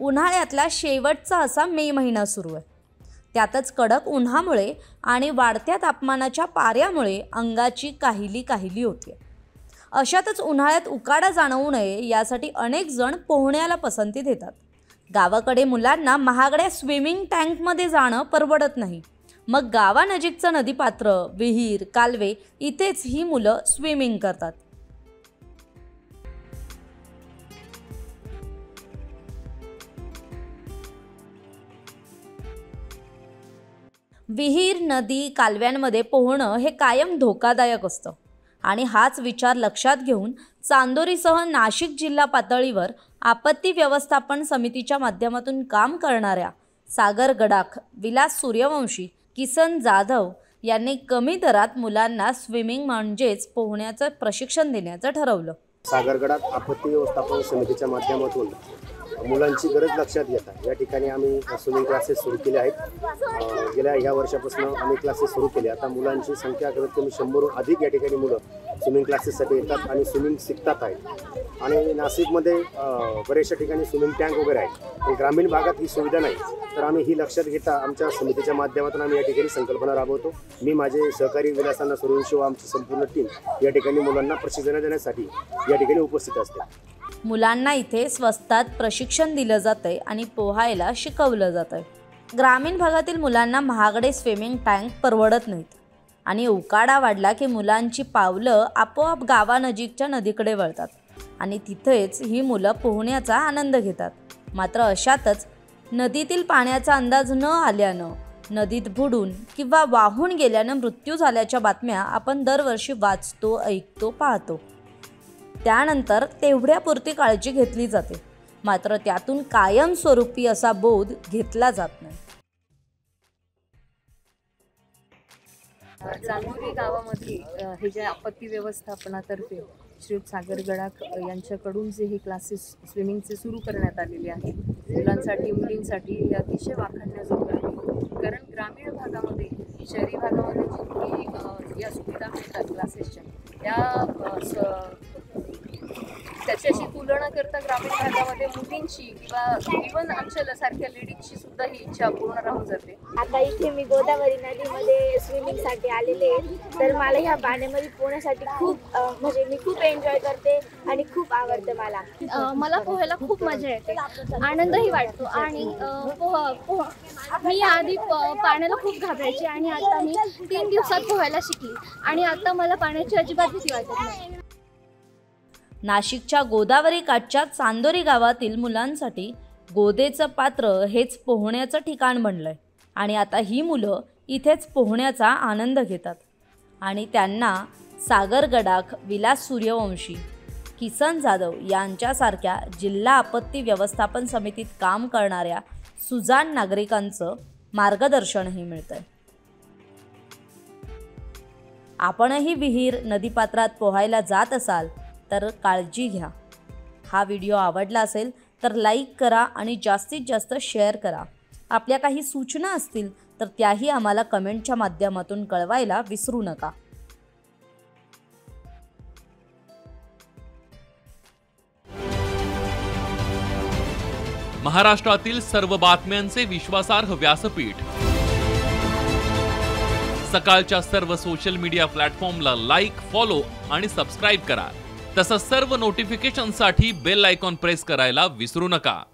उन्हाळ्यातला शेवटचा असा मे महिना सुरू आहे। त्यातच कडक उन्हामुळे आणि वाढत्या तापमानाच्या पाऱ्यामुळे अंगाची काहिली होते। अशातच उन्हाळ्यात उकाडा जाणवू नये यासाठी अनेक जण पोहण्याला पसंती देतात। गावाकडे मुलांना महागड्या स्विमिंग टँकमध्ये जाणं परवडत नाही, मग गावानजीकचं नदीपात्र, विहीर, कालवे इथेच ही मुलं स्विमिंग करतात। विहीर, नदी, कालव्यांमध्ये पोहणं हे कायम धोकादायक असतं आणि हाच विचार लक्षात घेऊन चांदोरीसह नाशिक जिल्हा पातळीवर आपत्ती व्यवस्थापन समितीच्या माध्यमातून काम करणाऱ्या सागर गडाख, विलास सूर्यवंशी, किसन जाधव यांनी कमी दरात मुलांना स्विमिंग म्हणजेच पोहण्याचं प्रशिक्षण देण्याचं ठरवलं। सागर गडाख आपत्ती व्यवस्थापन समितीच्या माध्यमातून मुलांची गरज लक्षात घेता या ठिकाणी आम्ही स्विमिंग क्लासेस सुरू केले आहेत। गेल्या ह्या वर्षापासून आम्ही क्लासेस सुरू केले। आता मुलांची संख्या कमीत कमी 100हून अधिक या ठिकाणी मुलं स्विमिंग क्लासेससाठी येतात आणि स्विमिंग शिकतात आहेत। आणि नाशिकमध्ये बऱ्याचशा ठिकाणी स्विमिंग टँक वगैरे आहेत, पण ग्रामीण भागात ही सुविधा नाही। तर आम्ही ही लक्षात घेता आमच्या समितीच्या माध्यमातून आम्ही या ठिकाणी संकल्पना राबवतो। मी माझे सहकारी विलासांना सूर्यवंशी व आमची संपूर्ण टीम या ठिकाणी मुलांना प्रशिक्षण देण्यासाठी या ठिकाणी उपस्थित असते। मुलांना इथे स्वस्तात प्रशिक्षण दिलं जातंय आणि पोहायला शिकवलं जातंय। ग्रामीण भागातील मुलांना महागडे स्विमिंग टँक परवडत नाहीत आणि उकाडा वाढला की मुलांची पावलं आपोआप गावानजीकच्या नदीकडे वळतात आणि तिथेच ही मुलं पोहण्याचा आनंद घेतात। मात्र अशातच नदीतील पाण्याचा अंदाज न आल्यानं नदीत बुडून किंवा वाहून गेल्यानं मृत्यू झाल्याच्या बातम्या आपण दरवर्षी वाचतो, ऐकतो, पाहतो। त्यानंतर तेवढ्यापुरती काळजी घेतली जाते, मात्र त्यातून कायमस्वरूपी असा बोध घेतला जात नाही। चांदोरी गावामध्ये हे जे आपत्ती व्यवस्थापनातर्फे श्री सागर गडाख यांच्याकडून जे हे क्लासेस स्विमिंगचे सुरू करण्यात आलेले आहेत मुलांसाठी, मुलींसाठी, हे अतिशय वाखाणण्याजोगं आहे। कारण ग्रामीण भागामध्ये, शहरी भागामध्ये जी या सुविधा मिळतात क्लासेसच्या, त्याच्याशी तुलना करता ग्रामीण भागामध्ये मुलींची किंवा इव्हन आमच्या सारख्या लेडीजची सुद्धा ही इच्छा पूर्ण राहून जाते। आता इथे मी गोदावरी नदीमध्ये स्विमिंगसाठी आलेले, तर मला ह्या पाण्यामध्ये पोहण्यासाठी खूप म्हणजे मी खूप एन्जॉय करते आणि खूप आवडतं मला पोहायला खूप मजा येते, आनंदही वाटतो आणि मी आधी पाण्याला खूप घाबरायची आणि आता मी 3 दिवसात पोहायला शिकली आणि आता मला पाण्याची अजिबात भीती वाटत नाही। नाशिकच्या गोदावरी काठच्या चांदोरी गावातील मुलांसाठी गोदेचं पात्र हेच पोहण्याचं ठिकाण बनलंय आणि आता ही मुलं इथेच पोहण्याचा आनंद घेतात आणि त्यांना सागर गडाख, विलास सूर्यवंशी, किसन जाधव यांच्यासारख्या जिल्हा आपत्ती व्यवस्थापन समितीत काम करणाऱ्या सुजाण नागरिकांचं मार्गदर्शनही मिळतंय। आपणही विहीर, नदीपात्रात पोहायला जात असाल तर काळजी घ्या। हा व्हिडिओ आवडला असेल तर लाईक करा आणि जास्तीत जास्त शेअर करा। आपल्या काही सूचना असतील तर त्याही आम्हाला कमेंटच्या माध्यमातून कळवायला विसरू नका। महाराष्ट्रातील सर्व बातम्यांचे विश्वासार्ह व्यासपीठ, सकाळच्या सर्व सोशल मीडिया प्लॅटफॉर्मला लाईक, फॉलो आणि सबस्क्राईब करा। तसंच सर्व नोटिफिकेशनसाठी बेल आयकॉन प्रेस करायला विसरू नका।